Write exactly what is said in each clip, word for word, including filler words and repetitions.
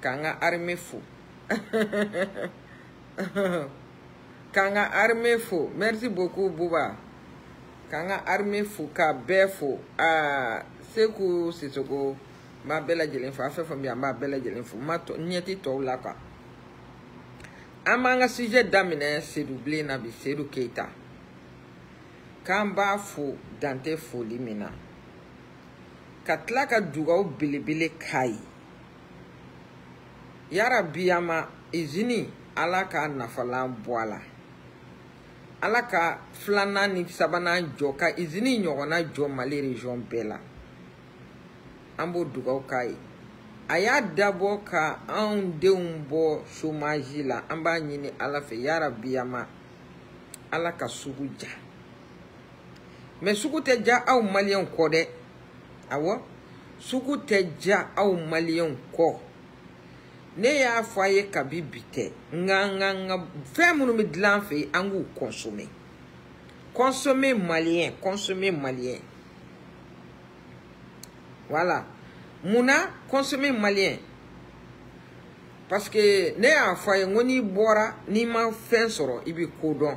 kanga armée fou. Kanga armée fou. Merci beaucoup Bouba. Kanga armée fou ka befo. Ah, Sekou Sissoko. Ma belle jelen fou. Affaire famille ma belle jelen fou. Ma to nyeti to la ka. Amanga sujet damine Seydou Blé Nabi Seydou Keita. Kamba fou dante foli mina. Katla ka dugaw bilibili kai. Yara biyama izini ala ka nafalan boala. Ala ka flana ni sabana jo ka izini nyogona jo Mali region bela. Ambo dugaw kai. Aya dabo ka an deun bo chômage la amba nyini ala fe yara biyama ala ka sugu ja. Mais sugu te ja au malien ko de. Awo sugu te ja au malien ko. Ne ya foye kabibite nga nga nga fe munu mi dlan fe angu consommer. Consommer malien, consommer malien. Voilà. Muna consommer malien. Parce que ne ya foye ngoni bora ni ma fen soro ibi kodon.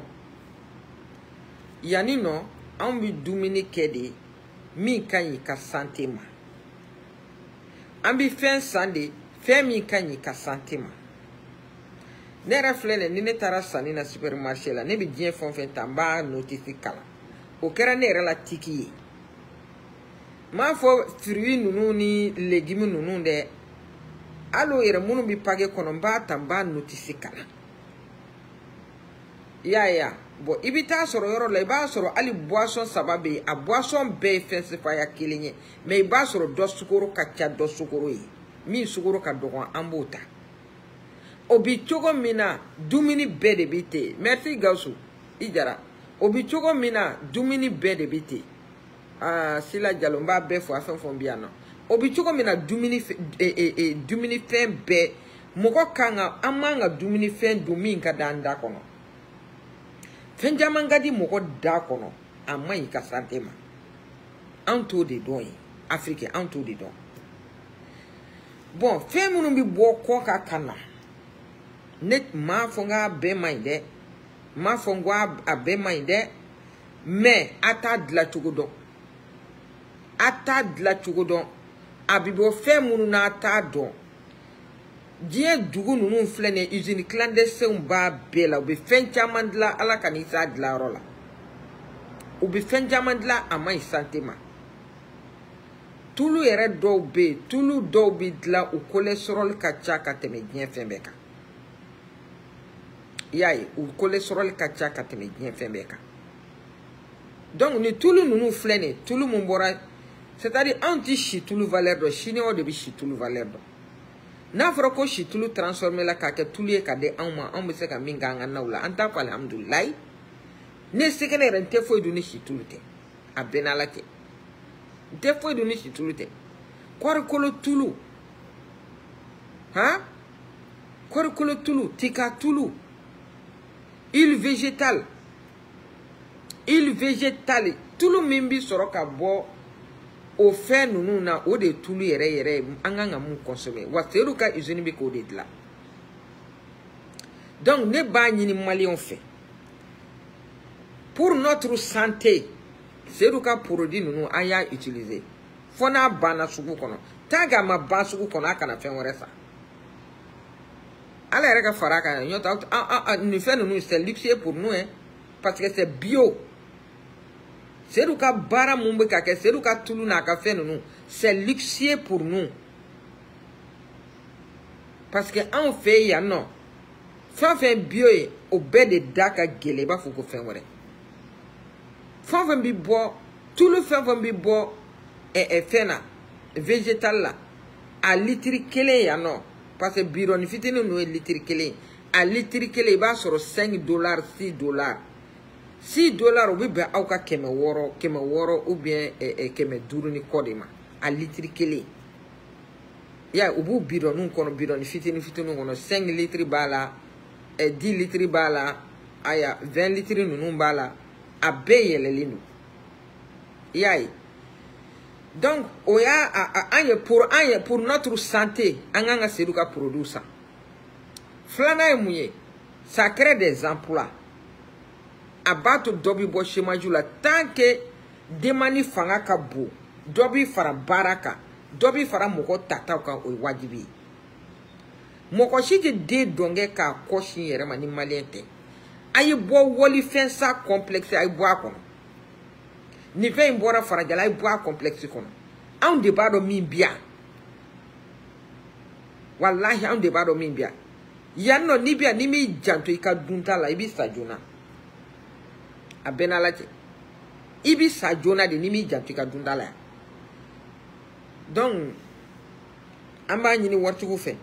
Yani no an bi dumuni kede mi kanyi ka santé ma. An bi fen sande fe mi kanyi ka santé ma. Ne reflene ni ne tara sani na supermarché la ne bi dien fon fen tamba notifi kala. O kera ne re la tiki. Ma fo fruit nunu ni légumes nunu de alo ere munu bi page kono mba tamba notifi kala. Ya ya bo ibita soro yoro la iba soro ali boisson sababe a boisson be fensifa ya kilinye me iba soro do sukuru kacha do sukuru yi mi sukuru ka dogon ambota obi chogo mina dumini be de bite merci Gausu ijara obi chogo mina dumini be de bite ah sila jalomba be fo afan fon biano obi chogo mina dumini e e e dumini fen be moko kanga amanga dumini fen dumi ka danda kono Fenjaman gadi moko da kono amai ka santé ma. Anto de don Afrique anto de don. Bon, fe munu bi bo ko ka kana. Net ma fonga be mainde. Ma fongwa a be mainde. Mais ata de la chugodon. Ata de la chugodon. Abibo fe munu na ata don. Dieu dugu nunu flene usine clandestine ba bela ubi fenchaman de la ala kanisa de la rola. Ubi fenchaman de la amai santima. Tulu ere do be, tulu do bi de la u cholesterol kacha kateme bien fembeka. Yaye, u cholesterol kacha kateme bien fembeka. Donc ni tulu nunu flene, tulu mumbora, c'est-à-dire anti chi tulu valeur do, chine o de bi chi tulu valeur do. Na fara ko shi tulu transformer la ka ke tulu e ka de anma an be se ka minga nga na wala anta ko alhamdulillah ne se ke ne rente fo du ni shi tulu te abenala ke te fo du ni shi tulu te kwar kolo tulu ha kwar kolo tulu tika tulu il végétal il végétal tulu mimbi soro ka bo o fe nunu na o de tulu yere yere anganga mu consommer wa seru ka usine bi ko de la. Donc ne ba ni malien fait pour notre santé seru ka produit nunu aya utiliser fona bana sugu kono taga ma ba sugu kono aka na fe wore sa ala yere ka faraka nyota ah ah ni fe nunu c'est luxe pour nous hein parce que c'est bio. C'est le cas bara mumbe kake, c'est le cas tulu na ka fait nous. C'est luxueux pour nous. Parce que en fait ya non. Fa fait bio e au bed de daka gele ba fuko fait wore. Fa fait bi bo, tout le fait bi bo e e fena végétal là. A litri kele ya non. Parce que biro ni fitini no litri kele. A litri kele ba sur cinq dollars, six dollars. six dollars ou bien auka keme woro keme woro ou bien e, e, keme duru ni kodema a litri kele ya ubu bidon nun kono bidon fitini fitini kono cinq litres bala e dix litres bala aya vingt litres nun bala a beyele linu yai Donc oya anye pour anye pour notre santé anganga seduka produit ça flana emuye ça crée des emplois abato dobi bo chômage la tant que demani fanga ka bo dobi fara baraka dobi fara moko tata ka o wajibi moko shiti de donge ka koshi yere mani maliente ayi bo woli fensa complexe ayi bo akon ni fe mbora fara jala ayi bo complexe kono an de bado min bia wallahi an de bado min bia yanno ni bia ni mi janto ika dunta la ibi sajona abena lati ibi sajona de ni mi janto ika dunta la donc amba nyini wartugo fe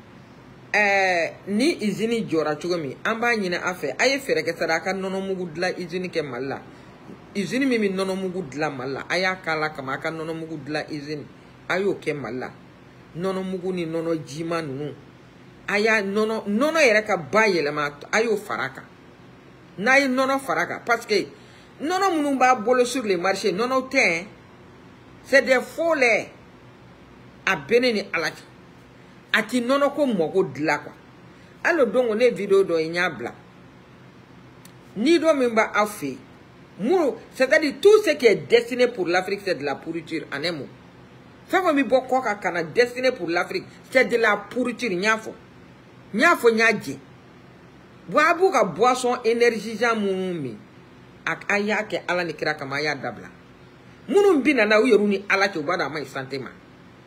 eh ni izini jora chugo mi amba nyina afe aye fere ke sadaka nono mugu dla izini ke malla izini mimi nono mugu dla malla aya kala kama aka nono mugu dla izini ayo ke malla nono mugu ni nono jima nunu aya nono nono yere ka bayele ma ayo faraka na yi nono faraka parce que nono munu ba bolo sur les marchés nono te c'est des faux lait a beneni alati ati nono ko mogo dla kwa allo dongo ne video do inyabla ni do mimba afi muro c'est-à-dire tout ce qui est destiné pour l'Afrique c'est de la pourriture en un mot fait mi boko ka kana destiné pour l'Afrique c'est de la pourriture nyafo nyafo nyaje boabu ka boisson énergisant mumi ak aya ke ala ni kira kama ya dabla munu mbina na uyeruni ala ke obada mai santé ma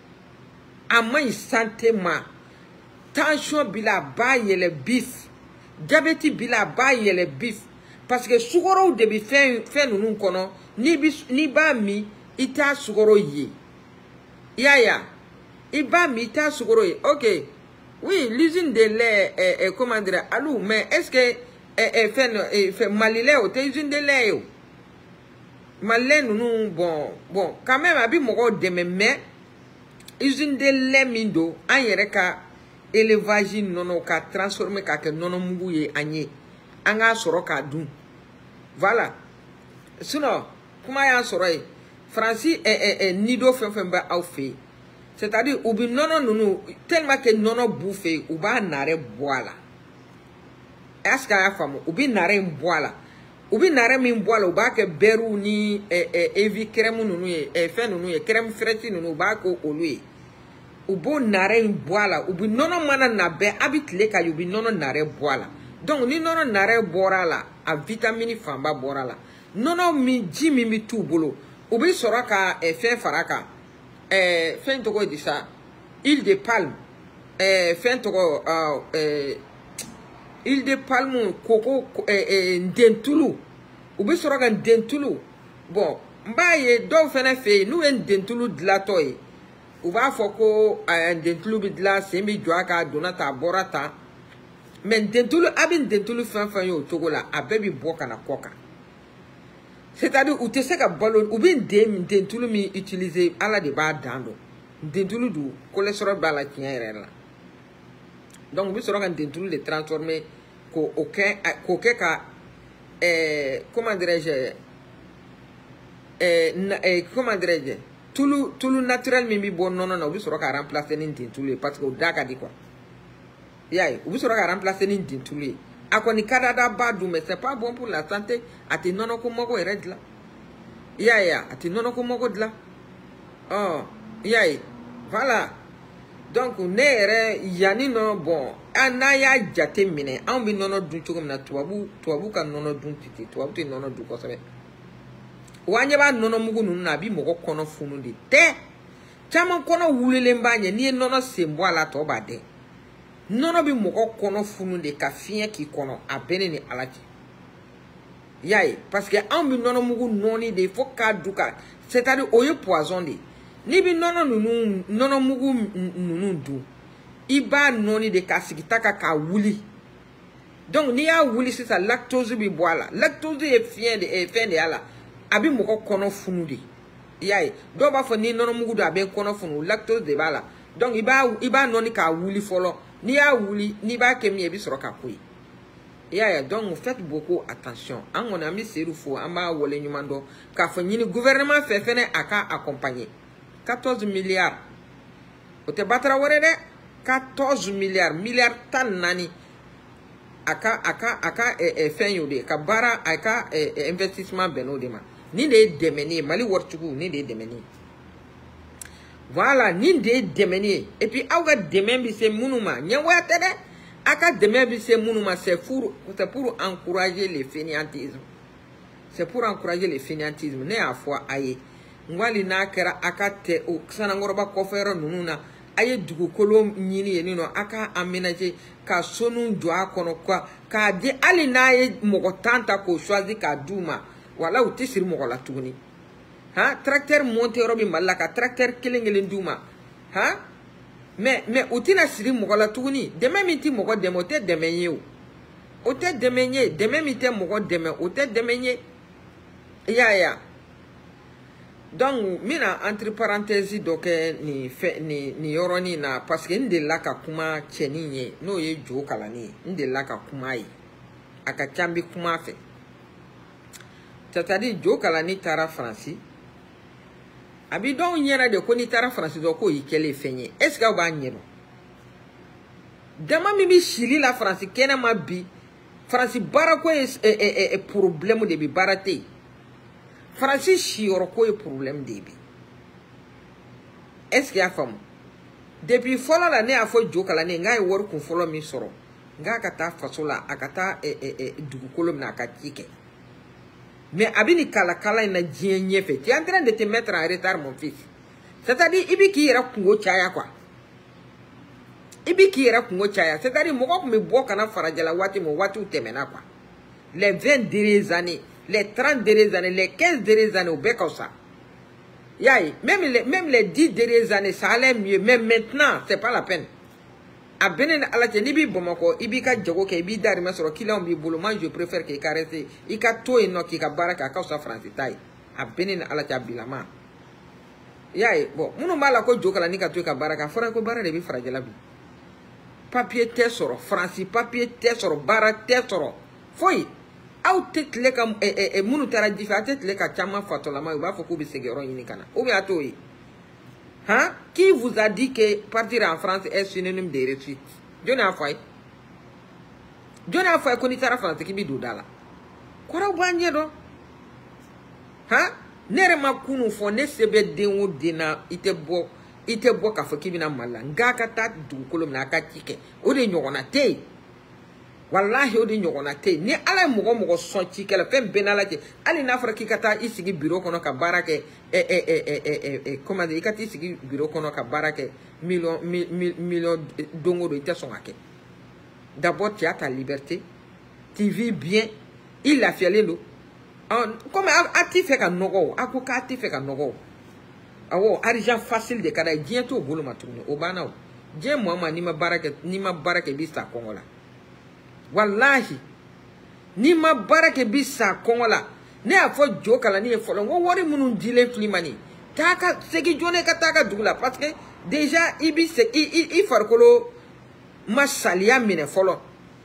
amai santé ma tension bila ba yele bif diabète bila ba yele bif parce que sugoro de bi fait fait nous kono ni bi ni ba mi ita sugoro yi ya ya iba mi ita sugoro yi OK oui l'usine de lait eh, eh, comment dire alou mais est-ce que eh, eh, fait eh, fait malilé ou te usine de lait yo malilé nous bon bon quand même abi moko de mais usine de lait mindo an yere ka élevage nono ka transformer ka ke nono mugu ye anye anga soro ka dun voilà sinon comment ya soro e Francis eh eh eh nido fen fen ba au fait c'est-à-dire ubi nono nunu tellement que nono bouffe uba nare boala est-ce que ya famu ubi nare boala ubi nare min boala uba ke beru ni eh eh evi crème nunu e eh, fen nunu e crème fraîche nunu uba ko olui ubo nare boala ubi nono mana na be abitle ka ubi nono nare boala donc ni nono nare borala a vitamine famba borala nono mi jimi mi tubolo ubi soraka e fen faraka eh fen toko di sa île de palme eh fen toko uh, eh île de palme koko eh, eh dentulu ubi soraka dentulu bon mbaye do fene fe nu en dentulu dlatoy uba foko en dentulu bi dla sembi joaka donata borata men dentulu abin dentulu fan fan yo togo la abebi boka na koka c'est-à-dire où tu sais que ballon ou bien dem dentulu mi utiliser ala de ba dando dentulu du cholestérol ba la tiere la donc bi soro kan dentulu de transformer ko aucun ko ka eh comment dirais-je eh, eh comment dirais-je tout le tout le naturel mi bi bon non non bi soro ka remplacer ni dentulu parce que o daka di quoi yai bi soro ka remplacer ni dentulu akoni kadada badu mais c'est pas bon pour la santé ati nono ko moko eredla ya ya ati nono ko moko dla oh yai voilà donc nere yani no bon anaya jate mine an bi nono dun chogom na tuabu tuabu kan nono dun titi tuabu te nono du ko sabe wanye ba nono mugu nunu na bi moko kono funu de te chama kono wulele mbanye ni nono sembo ala to bade nono bi moko kono funu de ka fien ki kono abene ni alati yai parce que an bi nono mugu noni de faut ka duka c'est-à-dire oyo poison de ni bi nono nunu nono mugu nunu du iba noni de ka sigitaka ka wuli donc ni ya wuli c'est ça lactose bi boala lactose est fien de est fin de ala abi moko kono funu de yai do ba fo ni nono mugu do abe kono funu lactose de bala donc iba iba noni ka wuli folo ni ya wuli ni ba kemi e bi soro ka koyi ya ya donc faites beaucoup attention an on a mis serufo an ba wole nyumando ka fo nyini gouvernement fait fene aka accompagner quatorze milliards o te batara wore de quatorze milliards milliards tan nani aka aka aka e e fen yo de ka bara aka e investissement beno de ma ni de demeni mali wortugu ni de demeni voilà ni de demeni et puis awga demen bi se munuma nyawa tede aka demen bi se munuma c'est pour c'est pour encourager le fainéantisme c'est pour encourager le fainéantisme ne a fois aye ngwali na kera aka te o sana ngoroba kofero nununa aye dugukolo nyini yenino aka aménager ka sonu joa kono kwa ka di ali na ye mogo tanta ko choisir ka duma wala uti sir mogo la tuguni ha tracteur monte robi malaka tracteur kelengelen duma ha mais mais uti na sir mogo la tuguni de même iti mogo de mote de menye o te de menye de même iti mogo de me o te de menye ya ya donc mina entre parenthèses donc ni fe ni ni yoroni na parce que ndela ka kuma cheninye no ye jo kalani ndela ka kuma yi aka chambi kuma fe c'est-à-dire jo kalani tara franci abi donc nyera de ko ni tara franci do ko yikele fenye est-ce que ba nyero dama mi bi shili la franci kena ma bi franci barako e e e problème de bi barate Francis Chioro ko e problème debi. Est-ce qu'il y a femme? Depuis fola la ne a fo joka la ne ngai wor kun folo mi soro. Nga kata fasola akata e e e dugukolo na akatike. Mais abini kala kala na djenye fait. Tu es en train de te mettre en retard mon fils. C'est-à-dire ibi ki era kungo chaya quoi. Ibi ki era kungo chaya. C'est-à-dire moko me bo kana farajala wati mo wati utemena quoi. Les vingt dernières années les trente dernières années, les quinze dernières années au bec comme ça. Yaï, même les, même les dix dernières années, ça allait mieux. Mais maintenant, c'est pas la peine. A Benin, à la Tenibi, Bomako, Ibika Djogo, Ibi Darima sur Kilan Biboulo, moi je préfère qu'il caresse. Ika to et no Kika Baraka, Kausa Francitaï. A Benin, à la Tabilama. Yaï, bon, mon malako Joka la Nika Tuka Baraka, Franco Barra de Bifragelabi. Papier tesoro, Francis, papier tesoro, Barra tesoro. Foi. Aw tetle ka e e munu tara difa tetle ka chama fatolama ba foko bi segero yini kana ou bien atoyi hein qui vous a dit que partir en France est synonyme de réussite jona fay jona fay ko ni tara France ki bi do dala ko raw banje do hein nere makunu fo ne sebe denwo dina ite bo ite bo ka fo ki bi na mala ngaka ta du kolom na ka tike o de nyona te wallahi odi nyogona te ni ala mogo mogo sonchi kala fem benala ke ali na fara kikata isigi bureau kono ka barake e e e e e e comment dire ikati isigi bureau kono ka barake million million dongo do ite songake d'abord tu as ta liberté tu vis bien il a fialé lo comme ati fait ka nogo akuka ati fait ka nogo awo argent facile de kada bientôt bolo matune obana o je moi ni ma barake ni ma barake bista kongola wallahi ni ma barake bisa kongola ne afo joka la ni folo wo wori munun dile flimani taka segi jone ka taka dugula parce que déjà ibi se i i farkolo masalia mine folo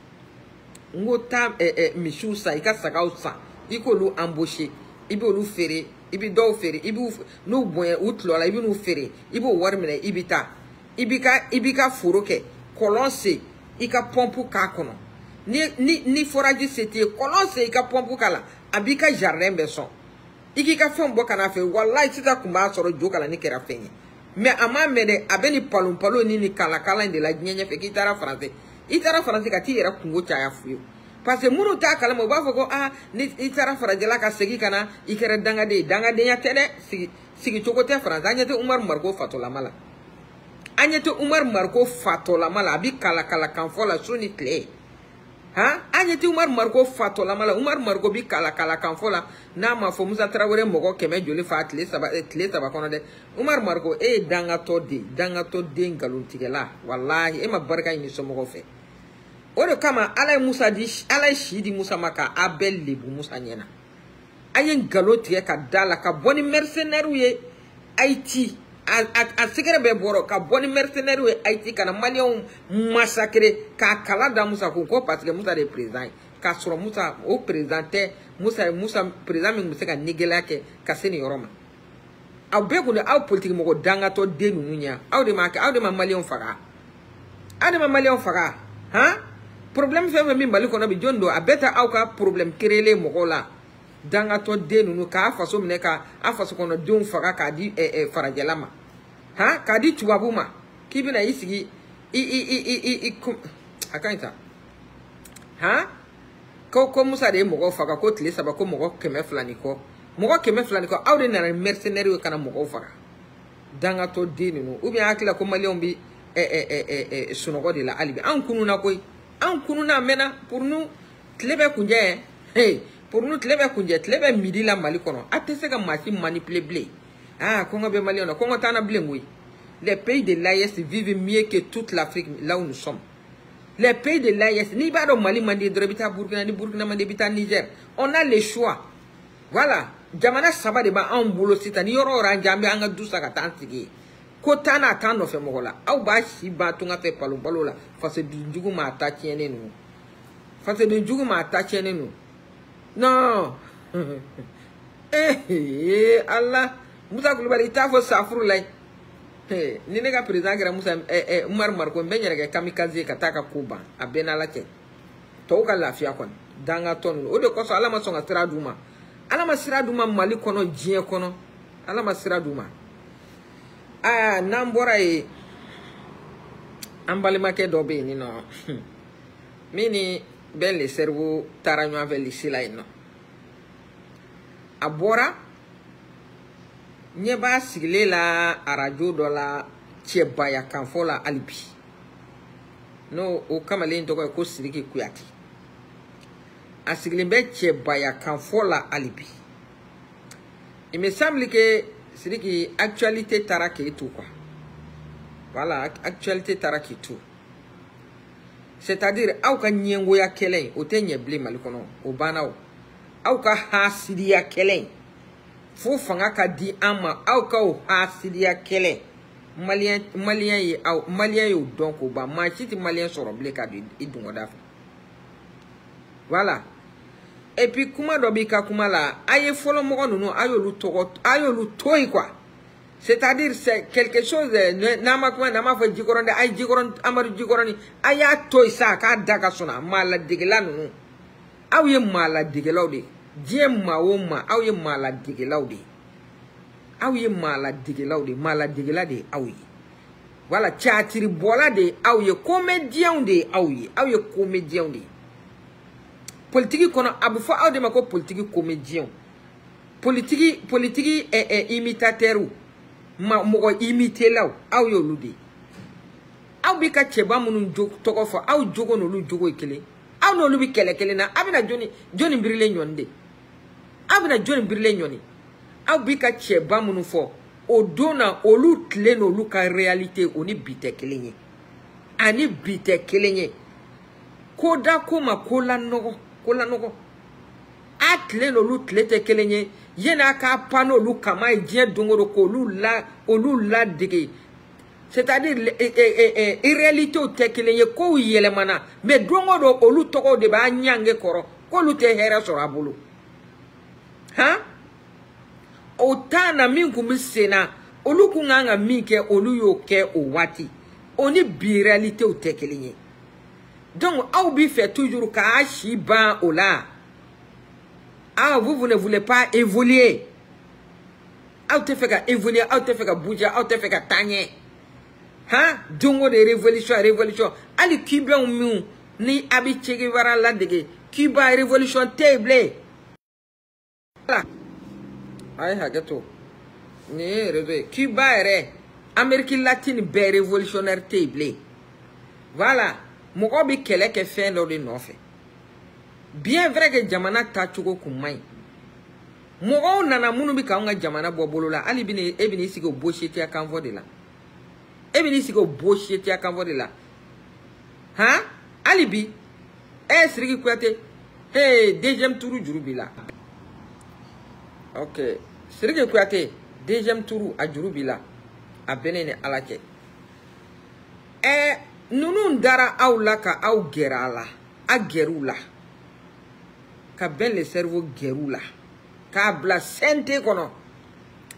ngota e e mishu sa ika saka usa iko lu embaucher ibi lu fere ibi do fere ibi no boye utlo la ibi no fere ibi wor mine ibi ta ibi ka ibi ka furoke kolonse ika pompu ka kono ni ni ni forage c'était colonse ka pompu kala abika jardin beson iki ka fon boka na fe wallahi sita kumba soro joka la ni kera fenye mais ama mede abeni palum palo ni ni kala kala de la nyenye fe kitara français itara français ka ti era kungo cha ya fuyo parce que munu ta kala mo ba foko ah ni itara français la ka segi kana ikere danga de danga de ya tede sigi sigi chokote français anyete Umar Marko fatola mala anyete Umar Marko fatola mala abi kala kala kan fola suni tle ha anyeti Umar Marko fatola mala Umar Marko bi kala kala kan fola na ma fo Musa Traoré mogo keme joli fa tle saba tle saba kono de Umar Marko e danga to de danga to de ngalun tigela wallahi e ma barka ni so mogo fe o de kama ala Musa di ala shidi Musa maka abel libu Musa nyena ayen galo tige ka dala ka boni mercenaire ye Haïti a a sigara be boro ka boni mercenaire we Haïti kana malion massacrer ka kala da Musa ko parce que Musa de président ka soro Musa o présenté Musa Musa président mi Musa ka nigela ke ka seni yoroma aw be ko aw politique mo ko danga to de nunu nya aw de ma aw de ma malion faga aw de ma malion faga ha problème fe mi mali ko na bi jondo a beta aw ka problème créer mo ko la danga to de nunu ka faso mine ka a faso ko no don faga ka di e e farajalama ha ka di tuwabuma kibina isigi i i i i i akaita ha ko ko musa de mo ko faga ko tle saba ko mo ko keme flani ko mo ko keme flani ko awde na mercenaire kana mo ko faga danga to de nunu ubi akila ko malion bi e e e e sunogo de la alibi an kunu na koy an kunu na mena pour nous tlebe kunje hey pour nous tlebe kunje tlebe midi la mali kono atese ka machine manipuler blé ah kongo be malion na kongo tana blé ngui les pays de l'A E S vivent mieux que toute l'Afrique là où nous sommes. Les pays de l'A E S, ni bado Mali mandi drobita Burkina ni Burkina mandi bita Niger. On a le choix. Voilà. Jamana saba de ba en boulot sita ni yoro ranjambe anga dusa ka tantigi. Ko tana tano fe mogola. Au ba shi ba tunga fe palu palu la. Fase du njugu ma ta tiene nu. Fase du njugu ma ta tiene nu. Non. Eh eh Allah. Musa kulubali ta fo safuru lai. Hey, ni nega président gra Musa eh eh Umar Marko mbenyere ke kamikaze kataka kuba abena lake to ka lafia kon danga ton o de ko so alama songa straduma alama straduma mali kono jie kono alama straduma ah nambora e ambali make dobe ni no mini belle cerveau taranyo avec sila ino abora nyeba sigile la arajo dola cheba ya kanfola alibi no o kamale ntoko ko siriki kuyati asigile be cheba ya kanfola alibi. Il me semble que siriki actualité taraki tout quoi. Voilà, actualité taraki tout. C'est-à-dire au ka nyengo ya kelen o te nyeble malikono o banao au ka hasidia kelen fo fanga ka di ama au ka o hasidia kelen malien malien yi au malien yo donc o ba ma chiti malien soro ble ka di idungo dafa. Voilà. Et puis kuma dobi ka kuma la aye folo mo no ayo lu togo ayo lu toy quoi. C'est-à-dire c'est quelque chose nama kuma nama fa jikoronde ay jikoron amaru jikoroni aya toy sa ka daga sona mala digela no aw ye mala digelawde diem mawoma aw ye mala digelawde aw ye mala digelawde mala digelade aw ye voilà théâtre bola de aw ye comédien de aw ye aw ye comédien de politique kono abu fa aw de mako politique comédien politique politique est est imitateur ma mo imiter law aw yo ludi aw bi ka cheba munun jog toko fa aw jogo no lu jogo ikele aw no lu bi kele kele na abina joni joni birile nyonde abina joni birile nyoni aw bi ka cheba munun fo o dona o lu tle no lu ka réalité oni bite kelenye ani bite kelenye koda koma kola nogo kola nogo atle no lu tle te kelenye yena ka pano lu kama ije dongoro ko lu la o lu la digi. C'est-à-dire en réalité o te kelenye ko yelemana mais dongo do o lu toko de ba nyange koro ko lu te hera so abulu ha o tana minku misena o lu kunganga mike o lu yo ke o wati oni bi réalité o te kelenye. Donc au bi fait toujours ka ashi ba o la. Ah, vous, vous ne voulez pas évoluer. Ah, vous te faites évoluer, ah, vous te faites bouger, ah, vous te faites tagner. Hein? Dongo de révolution, révolution. Ali Cuba ou miou, ni abi Che Guevara la dege. Cuba révolution table. Voilà. Aïe, hagato. Ni réveil. Cuba est Amérique latine be révolutionnaire table. Voilà. Mokobi kele ke fait lors de nos faits. Bien vrai que jamana ta chugo kumai. Mogo nana munu bi ka nga jamana bobolo la ali bini e bini sigo bosheti ya kanvo de la. E bini sigo bosheti ya kanvo de la. Ha? Ali bi e siriki kwate. Hey, deuxième tour jurubi la. OK. Siriki kwate deuxième tour a jurubi la. A benene alake. E nunu ndara au la ka au gera la. A geru la. Ka ben le cerveau gerula ka bla sente kono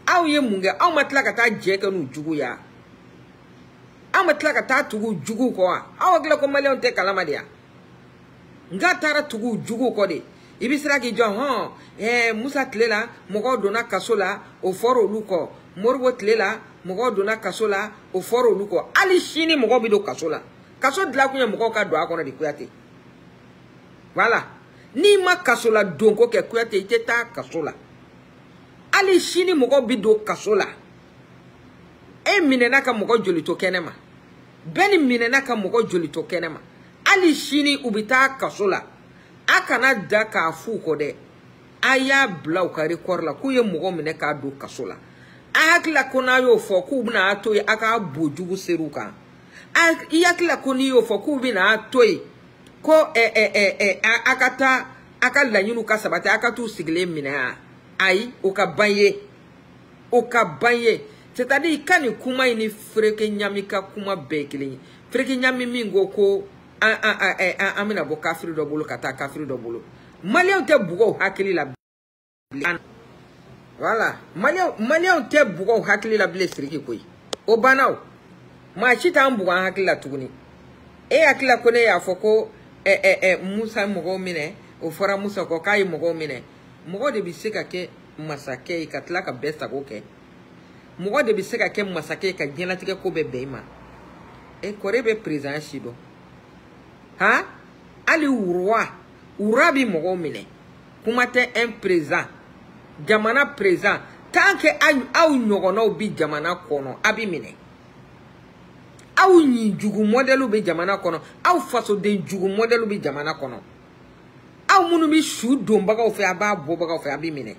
aw ye mun kɛ aw ma tila ka taa jɛ kɛ n'u jugu ya aw ma tila ka taa tugu jugu kɔ wa aw hakili ko maliyɛnw tɛ kalama de ya nga taara tugu jugu kɔ de i bɛ sira k'i jɔ hɔn ɛɛ Musa tile la mɔgɔw donna kaso la o fɔra olu kɔ Moribo tile la mɔgɔw donna kaso la o fɔra olu kɔ hali sini mɔgɔw bɛ don kaso la kaso dilan kun ye mɔgɔw ka don a kɔnɔ de Kuyate voilà n'i ma kaso la don ko kɛ Kuyate i tɛ taa kaso la hali sini mɔgɔw bɛ don kaso la e minɛna ka mɔgɔ joli to kɛnɛ ma bɛɛ ni minɛna ka mɔgɔ joli to kɛnɛ ma hali sini u bɛ taa kaso la a kana da k'a f'u kɔ dɛ a y'a bila u ka record la k'u ye mɔgɔ minɛ k'a don kaso la a hakilila ko n'a y'o fɔ k'u bɛna a to yen a ka bo jugu ser'u kan a i hakilila ko n'i y'o fɔ k'u bɛna a to yen ko ɛ ɛ ɛ ɛ a ka taa a ka laɲiniw ka sabati a ka t'u sigilen minɛ a ayi o ka ban ye o ka ban ye c'est-à-dire i ka nin kuma in ni Fereke Ɲami ka kuma bɛɛ ye kelen ye Fereke Ɲami min ko ko an an an an bɛna bɔ kafiri dɔ bolo ka taa kafiri dɔ bolo maliyɛnw tɛ bugɔ hakili la bilen voilà maliyɛnw maliyɛnw tɛ bugɔ hakili la bilen Sidiki koyi o banna o maa si t'an bugɔ an hakili la tuguni e hakili la ko ne y'a fɔ ko ɛ ɛ ɛ Musa mɔgɔw minɛ o fɔra Musa kɔ k'a ye mɔgɔw minɛ mɔgɔ de bɛ se ka kɛ masakɛ ye ka tila ka bɛɛ sago kɛ mɔgɔ de bɛ se ka kɛ masakɛ ye ka diɲɛlatigɛ ko bɛɛ bɛn i ma e kɔrɔ bɛ président si dɔn han hali wura wura bɛ mɔgɔw minɛ kuma tɛ un président jamana président tant que aw ɲɔgɔnnaw bɛ jamana kɔnɔ a bɛ minɛ aw ɲi jugu modèle bɛ jamana kɔnɔ aw fasoden jugu modèle bɛ jamana kɔnɔ aw minnu bɛ su donbagaw fɛ a b'a bɔbagaw fɛ a bɛ minɛ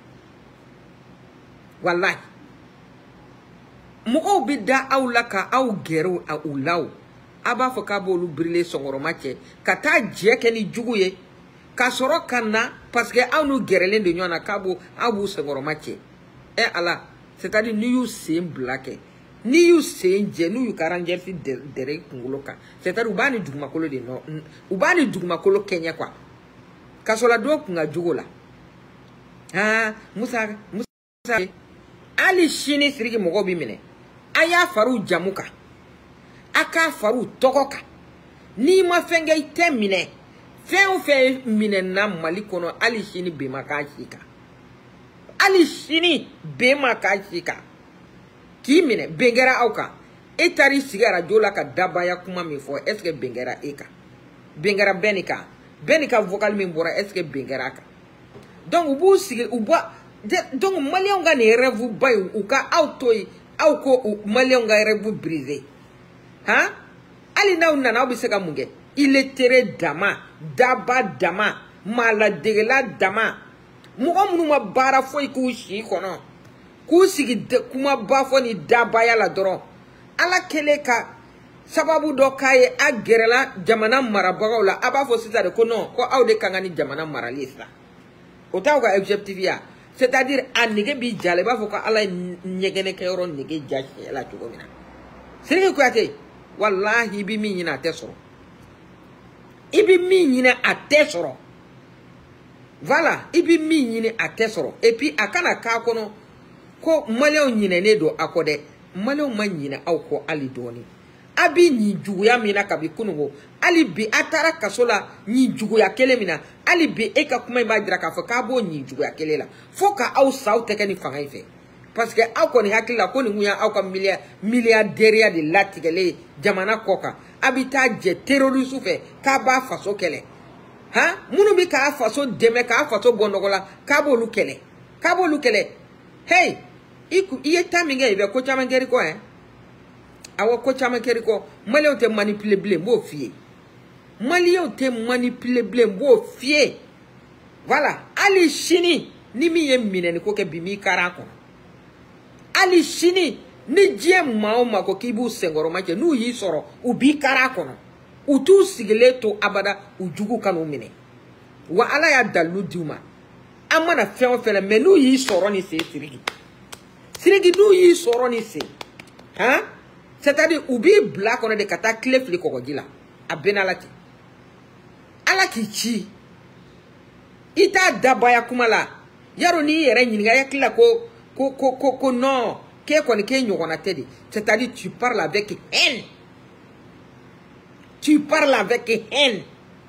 walahi mɔgɔw bɛ da aw la ka aw gɛrɛ u la o a b'a fɔ k'a b'olu birile sɔngɔrɔma cɛ ka taa jɛ kɛ ni jugu ye ka sɔrɔ ka na parce que aw n'u gɛrɛlen de ɲɔgɔn na k'a b'u aw b'u sɔngɔrɔma cɛ ɛ ala c'est-à-dire n'i y'u sen bila kɛ n'i y'u sen jɛ n'u y'u ka rangers dɛrɛ kunkolo kan c'est-à-dire u b'a ni dugumakolo de nɔ u b'a ni dugumakolo kɛɲɛ quoi kasɔrɔla kun ka jugu la ah Musa Musa hali sini Sidiki mɔgɔw bɛ minɛ a y'a far'u jamu kan a k'a far'u tɔgɔ kan n'i ma fɛn kɛ i tɛ minɛ fɛn o fɛn minɛna Mali kɔnɔ hali sini bɛn ma k'a si kan hali sini bɛn ma k'a si kan k'i minɛ bɛn kɛra aw kan e taar'i sigi arajo la ka dabaya kuma min fɔ est ce que bɛn kɛra e kan bɛn kɛra bɛɛ ni kan bɛɛ ni ka vocal min bɔra est ce que bɛn kɛra a kan donc u b'u sigi u ba donc maliyɛnw ka nin rêve ba ye u ka aw to yen aw ko maliyɛnw ka rêve brisé han hali n'aw nana aw bɛ se ka mun kɛ illettré dama daba dama maaladegela dama mɔgɔ minnu ma baara foyi k'u si kɔnɔ k'u sigi kumaba fɔ ni dabaya la dɔrɔn ala kɛlen ka sababu dɔ k'a ye a gɛrɛla jamana marabagaw la a b'a fɔ sisan de ko non ko aw de kan ka ni jamana marali ye sisan o t'aw ka objectif ya c'est-à-dire a nege b'i ja la i b'a fɔ ko ala ye ɲɛgɛnɛkɛyɔrɔ nege ja siɲɛ la cogo min na Sidiki Kuyate wallahi i bɛ min ɲini a tɛ sɔrɔ i bɛ min ɲini a tɛ sɔrɔ voilà i bɛ min ɲini a tɛ sɔrɔ et puis a kana k'a kɔnɔ ko maliyɛnw ɲinɛnen don a kɔ dɛ maliyɛnw ma ɲinɛ aw kɔ hali dɔɔni a bɛ ɲi juguya min na kabi kununko hali bi a taara kaso la ɲi juguya kelen min na hali bi e ka kuma in b'a jira k'a fɔ k'a b'o ɲi juguya kelen la fo ka aw sa aw tɛ kɛ ni fanga in fɛ parce que aw kɔni hakili la ko nin kun ye aw ka milliardaire de latigɛlen jamana kɔ kan a bɛ taa jɛ terroriste fɛ k'a b'a faso kɛlɛ han minnu bɛ k'a faso dɛmɛ k'a faso bɔ nɔgɔ la k'a b'olu kɛlɛ k'a b'olu kɛlɛ hey i ye temps min kɛ i bɛ ko caman kɛr'i kɔ hein awɔ ko caman kɛr'i kɔ maliyɛnw tɛ manipuler bilen n b'o f'i ye maliyɛnw tɛ manipuler bilen n b'o f'i ye voilà hali sini ni min ye minɛni ko kɛ bi m'i kari a kɔnɔ hali sini ni diɲɛ maa o maa ko k'i b'u senkɔrɔma cɛ n'u y'i sɔrɔ u b'i kari a kɔnɔ u t'u sigilen to abada u jugu ka n'u minɛ wa ala y'a dalilu d'u ma an mana fɛn o fɛn la mais n'u y'i sɔrɔ ni sen Sidiki Sidiki n'u y'i sɔrɔ ni sen han c'est-à-dire u b'i bila kɔnɔ de ka taa tile fili kɔgɔji la a bɛn ala cɛ ala k'i ci i t'a dabaya kuma la yarɔ n'i yɛrɛ ɲininka i hakili la ko ko ko ko ko non ke ko ke nyogona tedi, c'est-à-dire tu parles avec haine. Tu parles avec haine.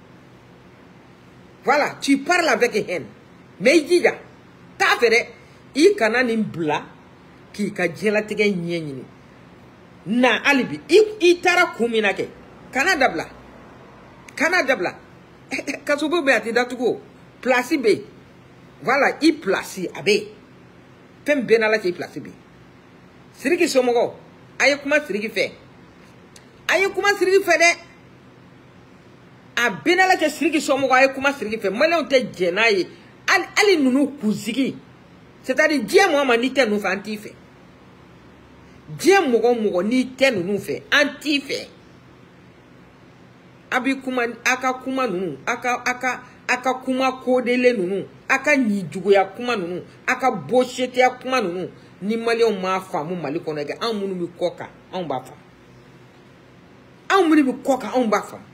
Voilà, tu parles avec haine. Mais il dit, t'as fait, il kana ni bla qui ka jela tege nyenyi. Na alibi, il tara kumina ke. Kana dabla. Kana dabla. Kasubo be ati datugo. Place be. Voilà, il place abe. Fem benala ti place be. Siriki somogo. Aye kuma siriki fe. Aye kuma siriki fe de. A benala te siriki somogo aye kuma siriki fe. Male on te jenaye. Ali, ali nunu kuziki. C'est-à-dire, Dieu moi ni te nous fait anti-fait. Dieu mogo mogo ni te nous fait anti-fait. Abi kuma aka kuma nunu, aka aka aka kuma kodele nunu, aka nyijugo ya kuma nunu, aka boshete ya kuma nunu. Ni mali on ma famu mali konege, an munu mi koka, an ba fam. An munu mi koka, an ba fam.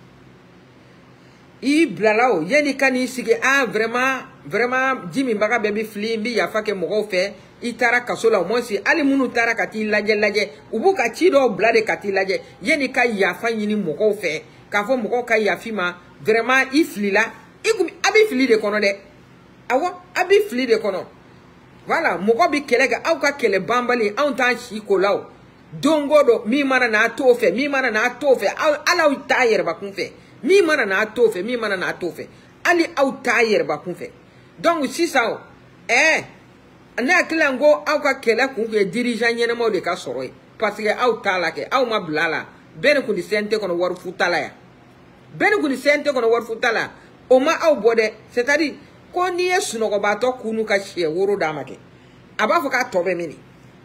I blalao, yeni kani sige ah vraiment vraiment Jimmy Mbaga baby flimbi ya fake mogo fe itara kasola o monsi ali munu tara kati laje laje ubu ka chido blade kati laje yeni ka ya fa nyini mogo fe ka fo mogo ka ya fima vraiment iflila igumi abi fili de kono de awo abi fili de kono voilà mogo bi kelega au ka kele bambali au tan shi kolao dongo do mi mana na to fe mi mana na to fe ala u tayer ba kun fe mi mana na to fe mi mana na to fe ali au tayer ba kun fe. Donc si ça eh na kilango au ka kele kun ke dirigeant nyene mo de ka soro parce que au tala ke au ma blala ben ku di sente kono war futala ya ben ku di sente kono war futala o ma au bode c'est-à-dire ko ni yesu no ko ba to kunu ka hie woro da make aba fo ka tobe mini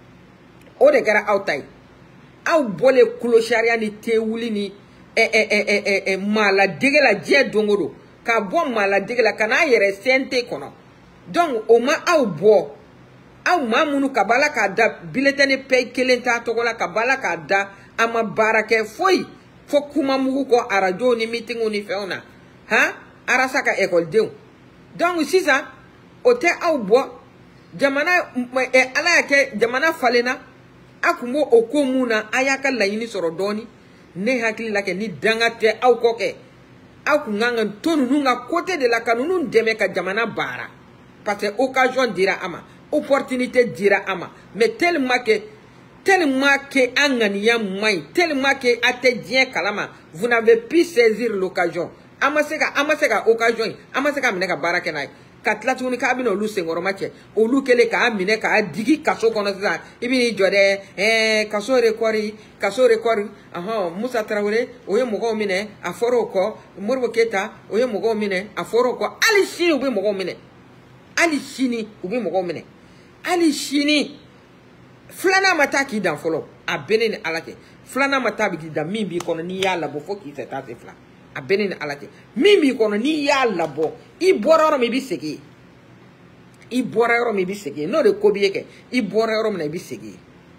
o de gara au tai au bole clocharia ni tewuli ni eh eh eh eh eh mala degela je dongodo ka bon mala degela kana yere sente kono donc o ma au bo au ma munu kabala ka da biletene pay kelenta to kola kabala ka da ama barake foi fo kuma mugu ko arajo ni meeting ni feona ha arasaka école dew donc si ça o te au bo jamana e ala yake jamana falena akumo okomuna ayaka layini soro doni ne hakili lake ni dangate au koke au nganga tonu nunga côté de la kanunu deme ka jamana bara parce que occasion dira ama opportunité dira ama mais tellement que tellement que angania mai tellement que atedien kalama vous n'avez pu saisir l'occasion amaseka amaseka occasion amaseka mineka bara kenai katla tuni ka bino lu sengoro mache o lu kele ka amine ka digi kaso kono sa ibini jode eh kaso rekori kaso rekori aha Musa Traoré oye mogo mine aforo ko Modibo Keita oye mogo mine aforo ko ali shini ubi mogo mine ali shini ubi mogo mine ali shini flana mataki dan folo a beneni alake flana matabi dan mimbi kono ni yalla bo foki se ta se fla a beneni alake mimi kono ni yalla bo i bororo mi bisegi i bororo mi bisegi no de kobieke i bororo mi bisegi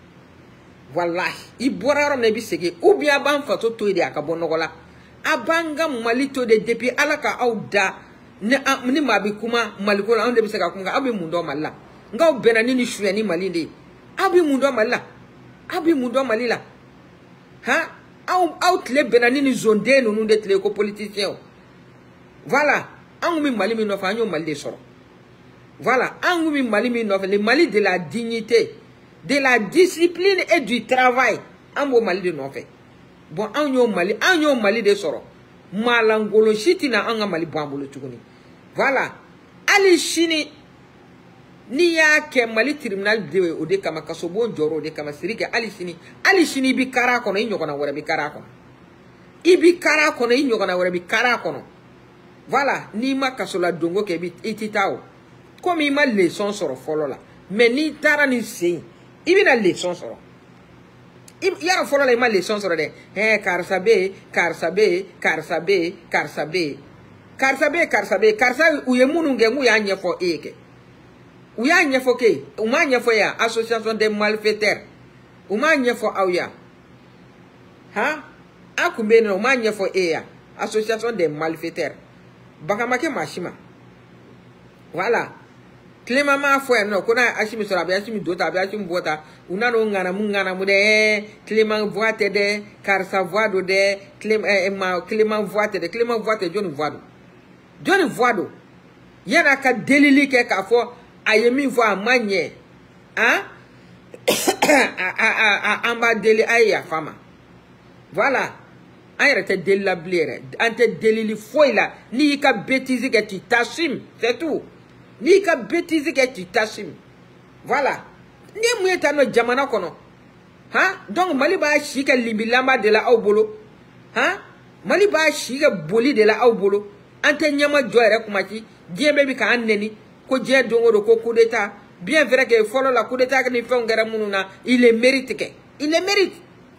wallahi i bororo mi bisegi ubi aban fato to ide akabo nogola abanga malito de depuis alaka auda ne ni mabi kuma maliko la onde bisega kuma abi mundo malla ngaw benani ni shueni malinde abi mundo malla abi mundo malila ha au out le benani ni zonde no nunde tle ko politicien voilà angumi mali mi no fa nyo mali soro voilà angumi mali mi no fa le Mali de la dignité de la discipline et du travail ambo mali de no fa bon anyo mali anyo mali de soro malangolo shitina anga mali bambulo tukuni voilà ali shini ni ya ke mali tribunal de o de kama kasobo njoro de kama sirike ali shini ali shini bi kara kono inyo kona wora bi kara kono ibi kara kono inyo kona wora bi kara kono voilà ni ma kasola dongo ke bi ititao comme il ma leçon soro folo la mais ni tara ni sei ibi na leçon soro yara folo la ma leçon soro de eh karsabe karsabe karsabe karsabe karsabe karsabe karsabe uye munu ngengu ya nyefo eke uya nyefo ke uma nyefo ya association des malfaiteurs uma nyefo auya ha akumbe no uma nyefo e ya association des malfaiteurs bakamake mashima voilà Clément ma foi non kona ashimi sora be ashimi dota be ashimi bota una no ngana mu ngana mu de Clément voite de car sa voix do de Clément eh, ma Clément voite de Clément voite John voado John voado yana ka delili ke ka fo ayemi voix manye hein a a a amba deli aya fama voilà ayre te deli la blere ante delili foi là ni ka bêtise que tu t'assumes c'est tout. Ni ka bêtise que tu t'assumes. Voilà. Ni moueta no jamana kono. Hein? Donc Mali ba shi ka limbilamba de la aubolo. Hein? Mali ba shi ka boli de la aubolo. Ante nyama joere kumaki. Dien bebi ka anneni. Ko dien dongo do ko coup d'état. Bien vrai que follow la coup d'état que ni fait ngara mununa, il le mérite que. Il le mérite.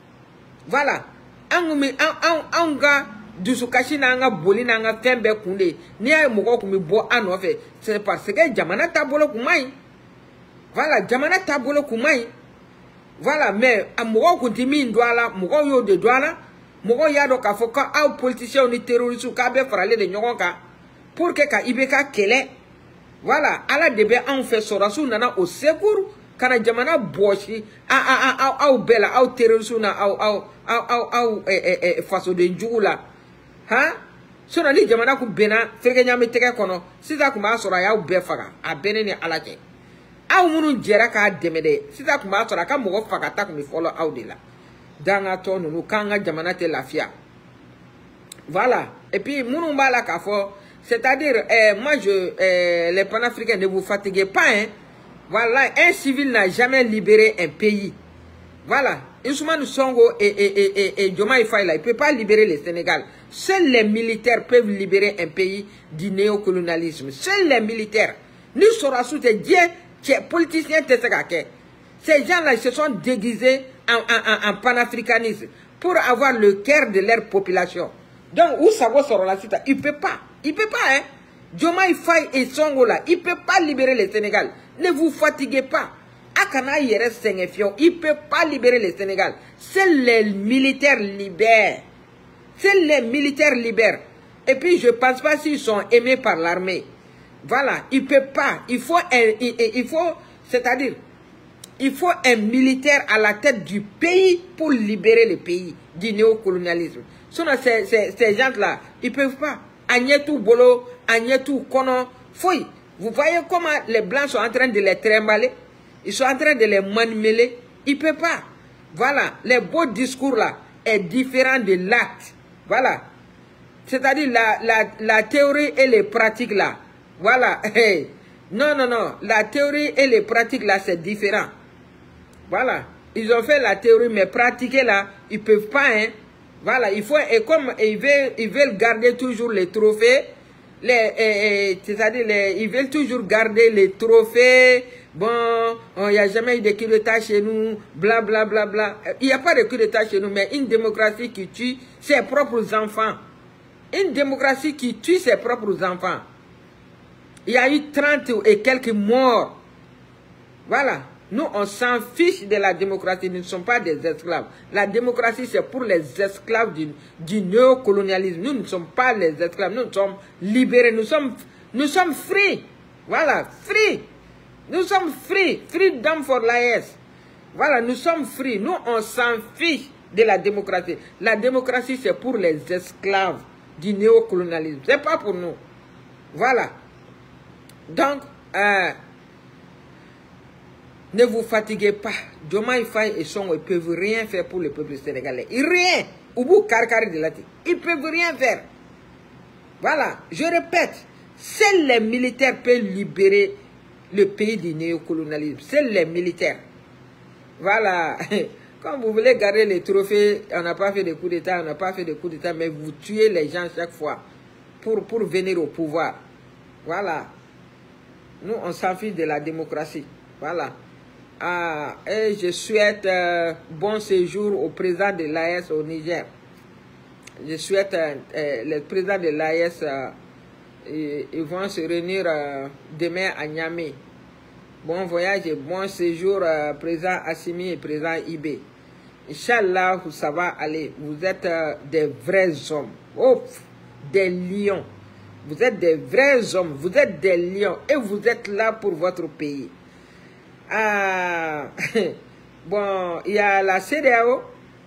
Voilà. Angumi an an anga dusukashi na nga boli na nga fembe kunde ni ay moko kumi bo anofe c'est parce que jamana tabolo kumai voilà jamana tabolo kumai voilà mais amoko kuntimi ndwala moko yo de douala moko yado ka foka au politicien ni terroriste ka be frale de nyoka pour que ka ibeka kele voilà ala debe en fait sorasu nana au secours kana jamana boshi a a a au bela au terroriste na au au au au eh eh façon de njula. Hein? So na ni jamana ku bena feke nyame teke kono sisa kuma sora ya ube faga a bene ni alaje aw munu jera ka demede sisa kuma sora ka mogo faga ta ku mi follow aw de la danga to nunu kanga jamana te lafia. Voilà. Et puis munu mbala ka fo c'est-à-dire eh, moi je eh, les panafricains ne vous fatiguez pas hein. Voilà, un civil n'a jamais libéré un pays. Voilà. Ousmane Sonko et, et, et, et, et Diomaye Faye là, il ne peut pas libérer le Sénégal. Seuls les militaires peuvent libérer un pays du néocolonialisme. Seuls les militaires. Nous sommes sous des dieux, des politiciens, ces gens-là se sont déguisés en, en, en, en panafricanisme pour avoir le cœur de leur population. Donc, où ça va sur la cité? Il ne peut pas. Il ne peut pas, hein. Diomaye Faye et Sonko là, il ne peut pas libérer le Sénégal. Ne vous fatiguez pas. Il ne peut pas libérer le Sénégal. Seuls les militaires libèrent. Seuls les militaires libèrent. Et puis je ne pense pas s'ils sont aimés par l'armée. Voilà, il ne peut pas. Il faut, un, il, il faut c'est-à-dire, il faut un militaire à la tête du pays pour libérer le pays du néocolonialisme. Sinon, ces, ces, ces gens-là, ils ne peuvent pas. Agnetou Bolo, Agnetou Kono, Foy. Vous voyez comment les Blancs sont en train de les trimballer? Ils sont en train de les manipuler. Ils ne peuvent pas. Voilà. Les beaux discours là est différent de l'acte. Voilà. C'est-à-dire la, la, la théorie et les pratiques là. Voilà. Hey. Non, non, non. La théorie et les pratiques là, c'est différent. Voilà. Ils ont fait la théorie, mais pratiquer là, ils ne peuvent pas. Hein. Voilà. Il faut, et comme ils veulent, ils veulent garder toujours les trophées, les, c'est-à-dire ils veulent toujours garder les trophées. Bon, il n'y a jamais eu de coup d'État chez nous, bla bla bla bla. Il n'y a pas de coup d'État chez nous, mais une démocratie qui tue ses propres enfants. Une démocratie qui tue ses propres enfants. Il y a eu trente et quelques morts. Voilà. Nous, on s'en fiche de la démocratie. Nous ne sommes pas des esclaves. La démocratie, c'est pour les esclaves du, du néocolonialisme. Nous ne sommes pas les esclaves. Nous sommes libérés. Nous sommes, nous sommes free. Voilà, free. Nous sommes free. Freedom for l'A S. Voilà, nous sommes free. Nous, on s'en fiche de la démocratie. La démocratie, c'est pour les esclaves du néocolonialisme. Ce n'est pas pour nous. Voilà. Donc, euh, ne vous fatiguez pas. Diomaye Faye et Sonko, ils ne peuvent rien faire pour le peuple sénégalais. Rien. Au bout carcari de la tête. Ils ne peuvent rien faire. Voilà. Je répète. Seuls les militaires peuvent libérer le pays du néocolonialisme. Seuls les militaires. Voilà. Quand vous voulez garder les trophées, on n'a pas fait de coup d'État, on n'a pas fait de coup d'État, mais vous tuez les gens chaque fois pour, pour venir au pouvoir. Voilà. Nous, on s'en fiche de la démocratie. Voilà. Ah, et je souhaite euh, bon séjour au président de l'A E S au Niger. Je souhaite euh, euh, le président de l'A E S, euh, ils, ils vont se réunir euh, demain à Niamey. Bon voyage et bon séjour, euh, président Assimi et président Ibé. Inch'Allah, ça va aller. Vous êtes euh, des vrais hommes. Oh, des lions. Vous êtes des vrais hommes, vous êtes des lions et vous êtes là pour votre pays. Ah, bon, il y a la C D A O.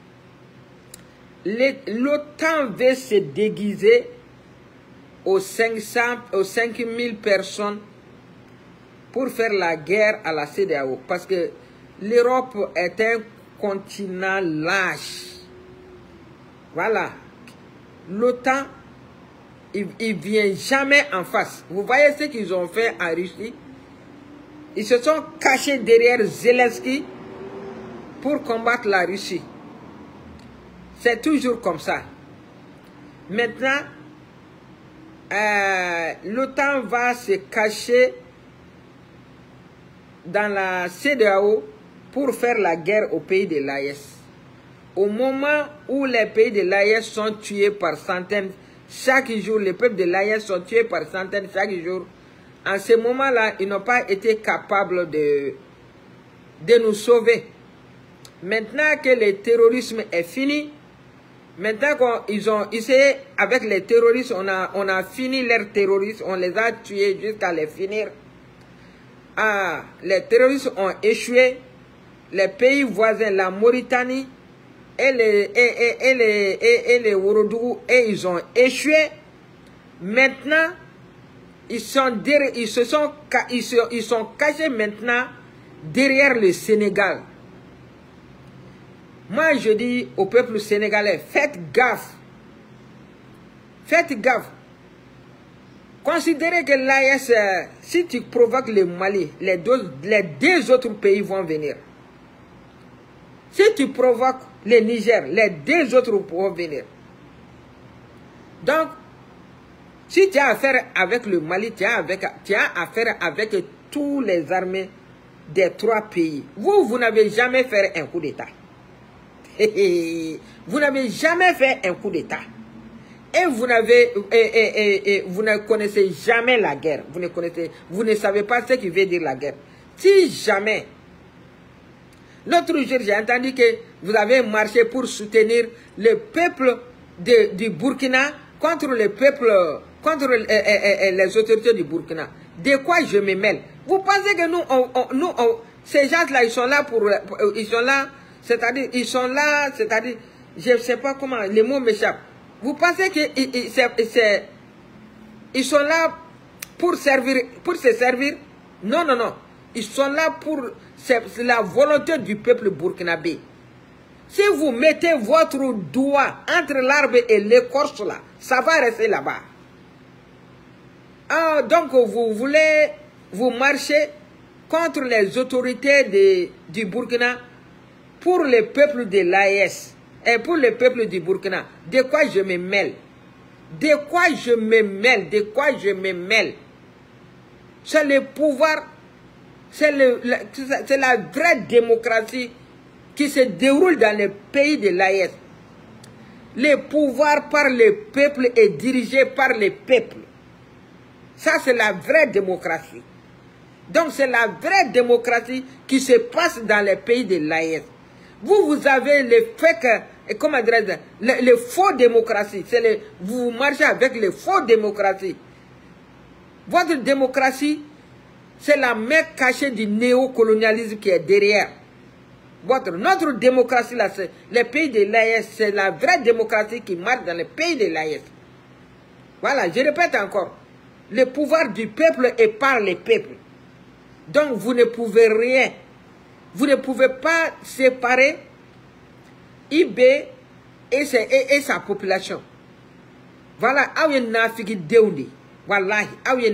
L'OTAN veut se déguiser aux cinq cents, aux cinq mille personnes pour faire la guerre à la C D A O. Parce que l'Europe est un continent lâche. Voilà. L'OTAN, il ne vient jamais en face. Vous voyez ce qu'ils ont fait en Russie? Ils se sont cachés derrière Zelensky pour combattre la Russie. C'est toujours comme ça. Maintenant, euh, l'OTAN va se cacher dans la C D A O pour faire la guerre aux pays de l'A E S. Au moment où les pays de l'A E S sont tués par centaines, chaque jour, les peuples de l'A E S sont tués par centaines chaque jour. En ce moment-là, ils n'ont pas été capables de, de nous sauver. Maintenant que le terrorisme est fini, maintenant qu'ils ont essayé avec les terroristes, on a, on a fini leur terrorisme, on les a tués jusqu'à les finir. Ah, les terroristes ont échoué. Les pays voisins, la Mauritanie et les, et, et, et les, et, et les Ourodougou, et ils ont échoué. Maintenant, ils, sont derrière, ils, se sont, ils, se, ils sont cachés maintenant derrière le Sénégal. Moi, je dis au peuple sénégalais, faites gaffe. Faites gaffe. Considérez que l'A E S, euh, si tu provoques le Mali, les deux, les deux autres pays vont venir. Si tu provoques le Niger, les deux autres vont venir. Donc, si tu as affaire avec le Mali, tu as, avec, tu as affaire avec tous les armées des trois pays. Vous, vous n'avez jamais fait un coup d'État. Vous n'avez jamais fait un coup d'État. Et vous n'avez et, et, et, et vous ne connaissez jamais la guerre. Vous ne connaissez, vous ne savez pas ce qui veut dire la guerre. Si jamais, l'autre jour, j'ai entendu que vous avez marché pour soutenir le peuple de, du Burkina contre le peuple, contre euh, euh, euh, les autorités du Burkina. De quoi je me mêle? Vous pensez que nous, on, on, nous on, ces gens-là, ils sont là pour, pour ils sont là, c'est-à-dire, ils sont là, c'est-à-dire, je ne sais pas comment, les mots m'échappent. Vous pensez qu'ils ils sont là pour servir, pour se servir? Non, non, non. Ils sont là pour... C'est la volonté du peuple burkinabé. Si vous mettez votre doigt entre l'arbre et l'écorce là, ça va rester là-bas. Ah, donc vous voulez... Vous marchez contre les autorités de, du Burkina pour le peuple de l'A E S. Et pour le peuple du Burkina, de quoi je me mêle? De quoi je me mêle? De quoi je me mêle? C'est le pouvoir, c'est la vraie démocratie qui se déroule dans les pays de l'A E S. Le pouvoir par le peuple est dirigé par le peuple. Ça, c'est la vraie démocratie. Donc, c'est la vraie démocratie qui se passe dans les pays de l'A E S. Vous, vous avez le fait que, comment dirais-je, le, le faux démocratie. Le, vous marchez avec les faux démocraties. Votre démocratie, c'est la main cachée du néocolonialisme qui est derrière. Votre, notre démocratie, là, c'est les pays de l'A E S, c'est la vraie démocratie qui marche dans les pays de l'A E S. Voilà, je répète encore. Le pouvoir du peuple est par le peuple. Donc, vous ne pouvez rien. Vous ne pouvez pas séparer I B et, et, et sa population. Voilà, Wallahi,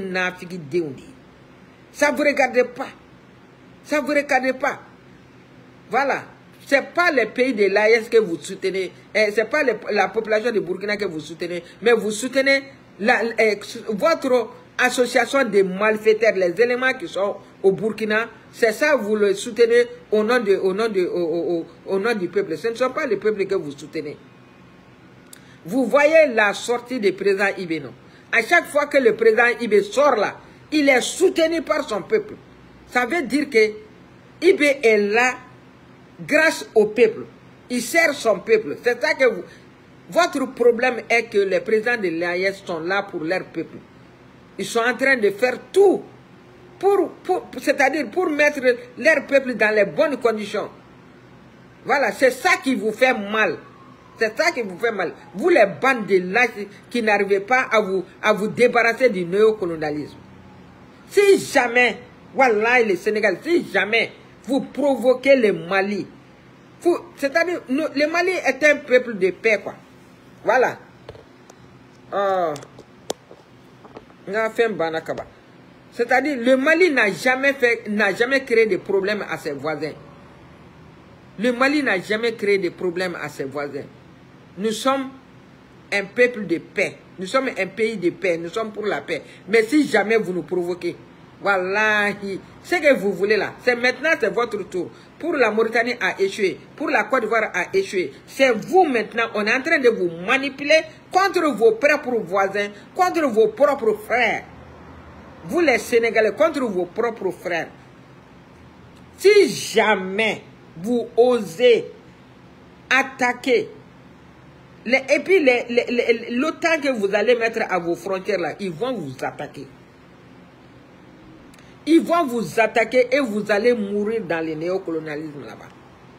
ça ne vous regarde pas. Ça ne vous regarde pas. Voilà. Ce n'est pas les pays de l'A E S que vous soutenez. Ce n'est pas les, la population de Burkina que vous soutenez. Mais vous soutenez la, eh, votre association de malfaiteurs, les éléments qui sont au Burkina. C'est ça, vous le soutenez au nom, de, au, nom de, au, au, au nom du peuple. Ce ne sont pas les peuples que vous soutenez. Vous voyez la sortie du président Ibé, non? À chaque fois que le président Ibé sort là, il est soutenu par son peuple. Ça veut dire que Ibé est là grâce au peuple. Il sert son peuple. C'est ça que vous... Votre problème est que les présidents de l'A E S sont là pour leur peuple. Ils sont en train de faire tout, pour, pour, c'est-à-dire pour mettre leur peuple dans les bonnes conditions. Voilà, c'est ça qui vous fait mal. C'est ça qui vous fait mal. Vous, les bandes de lâches qui n'arrivez pas à vous, à vous débarrasser du néocolonialisme. Si jamais, voilà les Sénégalais, si jamais vous provoquez le Mali, c'est-à-dire, le Mali est un peuple de paix, quoi. Voilà. Oh. C'est-à-dire, le Mali n'a jamais fait, n'a jamais créé de problèmes à ses voisins. Le Mali n'a jamais créé de problèmes à ses voisins. Nous sommes un peuple de paix. Nous sommes un pays de paix. Nous sommes pour la paix. Mais si jamais vous nous provoquez, voilà, ce que vous voulez là, c'est maintenant, c'est votre tour. Pour la Mauritanie a échoué, pour la Côte d'Ivoire a échoué. C'est vous maintenant, on est en train de vous manipuler contre vos propres voisins, contre vos propres frères. Vous les Sénégalais, contre vos propres frères. Si jamais vous osez attaquer, les, et puis l'OTAN que vous allez mettre à vos frontières là, ils vont vous attaquer. Ils vont vous attaquer et vous allez mourir dans le néocolonialisme là-bas.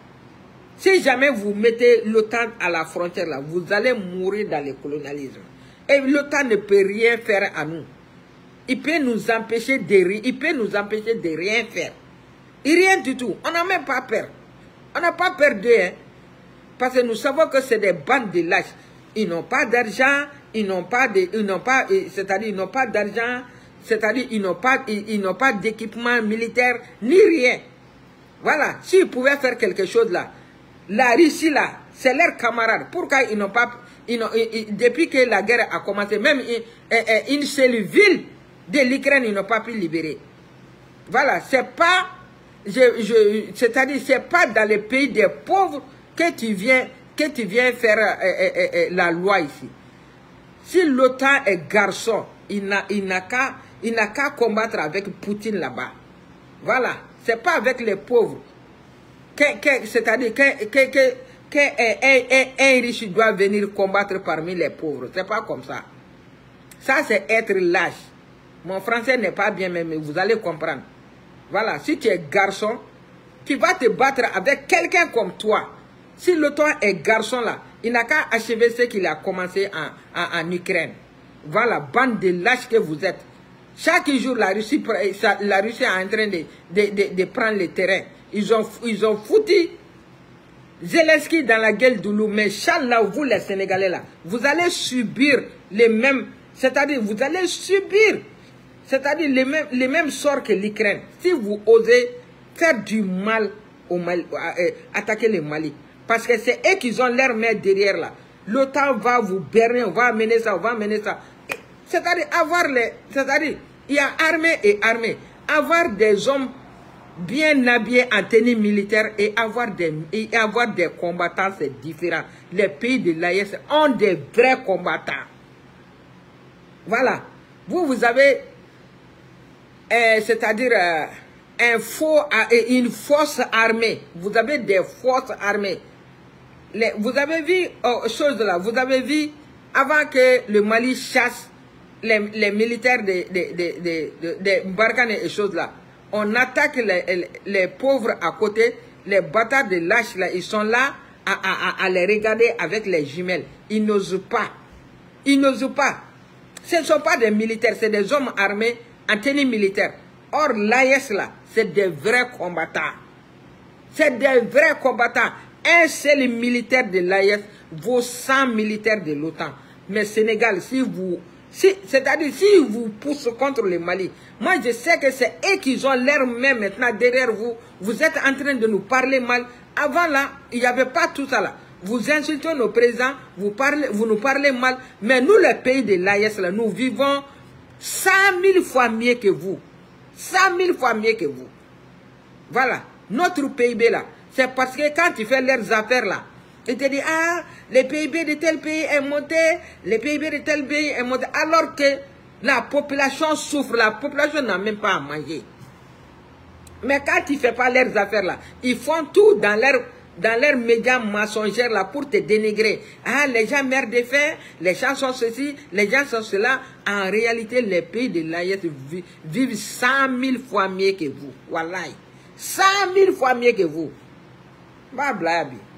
Si jamais vous mettez l'OTAN à la frontière là, vous allez mourir dans le colonialisme. Et l'OTAN ne peut rien faire à nous. Il peut nous empêcher de, il peut nous empêcher de rien faire. Et rien du tout. On n'a même pas peur. On n'a pas peur d'eux. Hein? Parce que nous savons que c'est des bandes de lâches. Ils n'ont pas d'argent. Ils n'ont pas de, ils n'ont pas, c'est-à-dire ils n'ont pas d'argent. C'est-à-dire ils n'ont pas, ils, ils n'ont pas d'équipement militaire ni rien. Voilà. S'ils pouvaient faire quelque chose là, la Russie là, c'est leurs camarades. Pourquoi ils n'ont pas, ils n'ont, ils, depuis que la guerre a commencé, même une, une seule ville de l'Ukraine, ils n'ont pas pu libérer. Voilà. C'est pas, je, je, c'est-à-dire c'est pas dans les pays des pauvres que tu viens, que tu viens faire euh, euh, euh, la loi ici. Si l'OTAN est garçon, il n'a qu'à il n'a qu'à combattre avec Poutine là-bas. Voilà. C'est pas avec les pauvres. C'est-à-dire que, que, que, que un, un, un riche doit venir combattre parmi les pauvres. C'est pas comme ça. Ça, c'est être lâche. Mon français n'est pas bien, mais vous allez comprendre. Voilà. Si tu es garçon, tu vas te battre avec quelqu'un comme toi. Si l'OTAN est garçon là, il n'a qu'à achever ce qu'il a commencé en, en, en Ukraine. Voilà, bande de lâches que vous êtes. Chaque jour, la Russie, la Russie est en train de, de, de, de prendre le terrain. Ils ont, ils ont foutu Zelensky dans la gueule du loup. Mais Inch'Allah, vous les Sénégalais là, vous allez subir les mêmes, c'est-à-dire vous allez subir, c'est-à-dire les mêmes, les mêmes sorts que l'Ukraine. Si vous osez faire du mal au Mali, euh, attaquer le Mali. Parce que c'est eux qui ont leur main derrière là. L'OTAN va vous berner, on va amener ça, on va amener ça. C'est-à-dire avoir les... C'est-à-dire, il y a armée et armée. Avoir des hommes bien habillés en tenue militaire et avoir des, et avoir des combattants, c'est différent. Les pays de l'A E S ont des vrais combattants. Voilà. Vous, vous avez... Euh, c'est-à-dire... Euh, un faux, euh, une force armée. Vous avez des forces armées. Les, vous avez vu, oh, chose là, vous avez vu, avant que le Mali chasse les, les militaires de, de, de, de, de, de Barkhane et choses là, on attaque les, les, les pauvres à côté, les bâtards de lâches là, ils sont là à, à, à, à les regarder avec les jumelles. Ils n'osent pas. Ils n'osent pas. Ce ne sont pas des militaires, c'est des hommes armés en tenue militaire. Or, l'A E S là, c'est des vrais combattants. C'est des vrais combattants. Un seul militaire de l'A E S vaut cent militaires de l'OTAN. Mais Sénégal, si vous... Si, c'est-à-dire, si vous poussez contre le Mali, moi je sais que c'est eux qui ont leur main maintenant derrière vous. Vous êtes en train de nous parler mal. Avant là, il n'y avait pas tout ça là. Vous insultez nos présidents, vous, parlez, vous nous parlez mal. Mais nous, les pays de l'A E S là, nous vivons cent mille fois mieux que vous. cent mille fois mieux que vous. Voilà. Notre P I B là, c'est parce que quand tu fais leurs affaires là, ils te disent, ah, le P I B de tel pays est monté, le P I B de tel pays est monté, alors que la population souffre, la population n'a même pas à manger. Mais quand tu ne fais pas leurs affaires là, ils font tout dans leur, dans leurs médias mensongers là pour te dénigrer. Ah, les gens meurent de faim, les gens sont ceci, les gens sont cela. En réalité, les pays de l'A I S vivent cent mille fois mieux que vous. Wallahi. cent mille fois mieux que vous. Bah, blabi.